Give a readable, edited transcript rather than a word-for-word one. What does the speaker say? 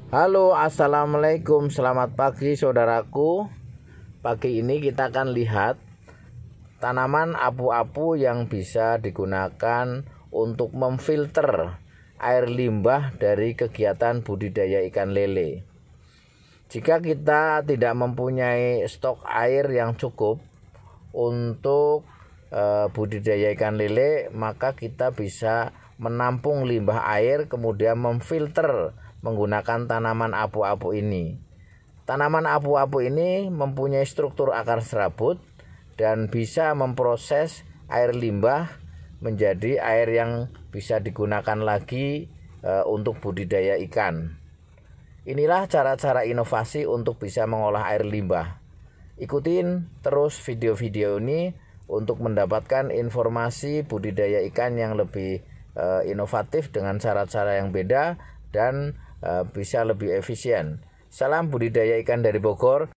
Halo, assalamualaikum, selamat pagi saudaraku. Pagi ini kita akan lihat tanaman apu-apu yang bisa digunakan untuk memfilter air limbah dari kegiatan budidaya ikan lele. Jika kita tidak mempunyai stok air yang cukup untuk budidaya ikan lele, maka kita bisa menampung limbah air kemudian memfilter menggunakan tanaman apu-apu ini. Tanaman apu-apu ini mempunyai struktur akar serabut dan bisa memproses air limbah menjadi air yang bisa digunakan lagi untuk budidaya ikan. Inilah cara-cara inovasi untuk bisa mengolah air limbah. Ikutin terus video-video ini untuk mendapatkan informasi budidaya ikan yang lebih inovatif dengan cara-cara yang beda dan bisa lebih efisien. Salam budidaya ikan dari Bogor.